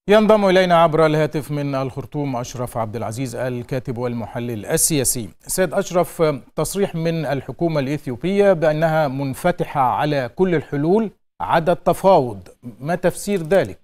ينضم إلينا عبر الهاتف من الخرطوم أشرف عبد العزيز الكاتب والمحلل السياسي. سيد أشرف، تصريح من الحكومة الإثيوبية بأنها منفتحة على كل الحلول عدا التفاوض، ما تفسير ذلك؟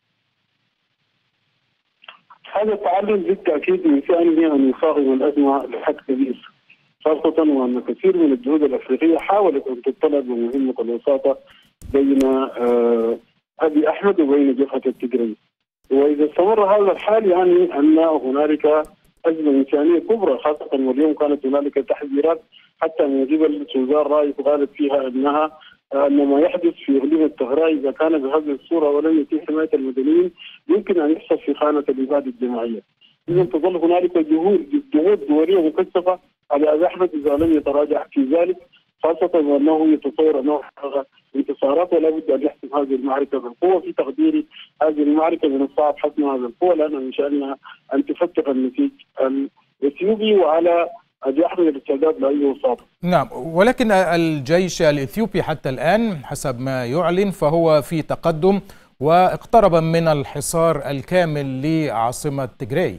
هذا التعلم بالتأكيد من شأنه أن يفاقم الأزمة لحد كبير، خاصة وأن كثير من الجهود الأفريقية حاولت أن تطلب بمهمة الوساطة بين أبي أحمد وبين جبهة التجري. وإذا استمر هذا الحال يعني أن هنالك أزمة إنسانية كبرى، خاصة واليوم كانت هنالك تحذيرات حتى من قبل سوزان رايس قالت فيها أن ما يحدث في إقليم التغراء إذا كان بهذه الصورة ولم يتم حماية المدنيين يمكن أن يحصل في خانة الإبادة الجماعية. إذا تظل هنالك ضغوط دولية مكثفة على أبي أحمد إذا لم يتراجع في ذلك، خاصة وأنه يتصور أنه انتصارات ولا بد أن يحسم هذه المعركة بالقوة. في تقديري هذه المعركة من الصعب حسمها بالقوة، لأن من شأنها أن تفتق النسيج الإثيوبي وعلى أبي أحمد الاستعداد لأي وساطة. نعم، ولكن الجيش الإثيوبي حتى الآن حسب ما يعلن فهو في تقدم واقترب من الحصار الكامل لعاصمة تجراي.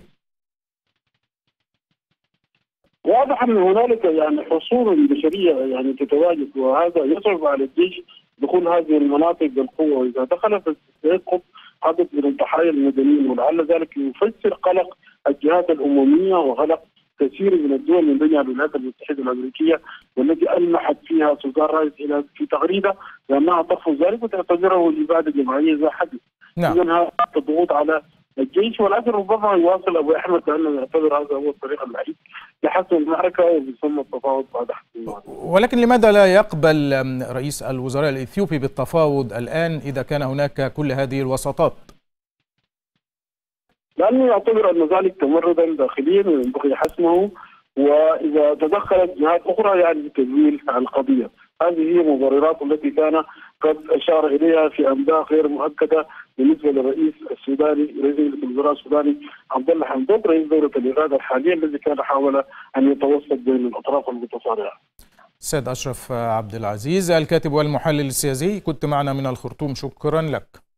واضح ان هنالك يعني حصول بشريه يعني تتواجد، وهذا يصعب على الجيش دخول هذه المناطق بالقوه، واذا دخل سيسقط عدد من الضحايا المدنيين، ولعل ذلك يفسر قلق الجهات الامميه وقلق كثير من الدول من بينها الولايات المتحده الامريكيه، والتي المحت فيها سوزان رايس الى في تغريده بانها ترفض ذلك وتعتبره الاباده جماعيه اذا حدث. اذا هذا الضغوط على الجيش، ولكن ربما يواصل ابو احمد لانه يعتبر هذا هو الطريق الوحيد لحسم المعركه وبيسمى التفاوض بعد حسم المعركه. ولكن لماذا لا يقبل رئيس الوزراء الاثيوبي بالتفاوض الان اذا كان هناك كل هذه الوساطات؟ لانه يعتبر ان ذلك تمردا داخليا وينبغي حسمه، واذا تدخلت جهات اخرى يعني بتزويل القضيه. هذه هي المبررات التي كان قد اشار اليها في انباء غير مؤكده بالنسبه للرئيس السوداني، رئيس الوزراء السوداني عبد الله حمدوك رئيس دوله الاغاثه الحاليه، الذي كان حاول ان يتوسط بين الاطراف المتصارعه. سيد أشرف عبد العزيز الكاتب والمحلل السياسي، كنت معنا من الخرطوم، شكرا لك.